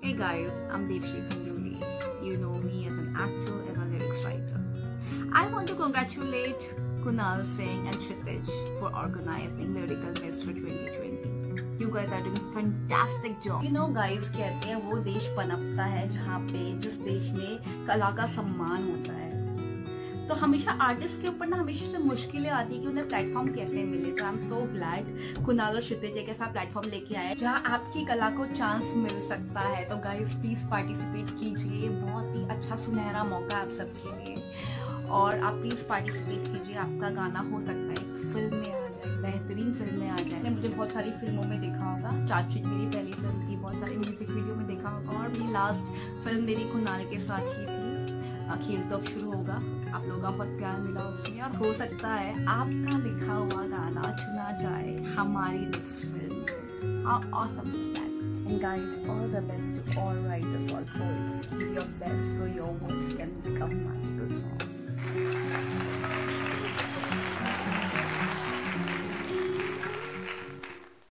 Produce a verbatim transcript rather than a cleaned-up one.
Hey guys, I'm Devshri Khanjoli. You know me as an actor and a lyrics writer. I want to congratulate Kunal Singh and Kshitij for organizing Lyrical Mister twenty twenty. You guys are doing fantastic job. You know guys, कहते हैं वो देश पनपता है जहाँ पे जिस देश में कला का सम्मान होता है। तो हमेशा आर्टिस्ट के ऊपर ना हमेशा से मुश्किलें आती है कि उन्हें प्लेटफॉर्म कैसे मिले। तो I am so glad Kunal और क्षितिज एक ऐसा प्लेटफॉर्म लेके आए जहाँ आपकी कला को चांस मिल सकता है। तो गाइस प्लीज पार्टिसिपेट कीजिए, बहुत ही अच्छा सुनहरा मौका आप सबके लिए। और आप प्लीज पार्टिसिपेट कीजिए, आपका गाना हो सकता है एक फिल्म में आ जाए, बेहतरीन फिल्म में आ जाए। मुझे बहुत सारी फिल्मों में देखा होगा, चाची मेरी पहली फिल्म थी, बहुत सारी म्यूजिक वीडियो में देखा होगा, और मेरी लास्ट फिल्म मेरी कुणाल के साथ ही थी। खेल तो अब शुरू होगा, आप लोगों का बहुत प्यार मिला उसमें, और हो सकता है आपका लिखा हुआ गाना चुना जाए हमारी नेक्स्ट फिल्म में। How awesome is that? And guys, all the best to all writers, all poets. Do your best so your words can become magical songs.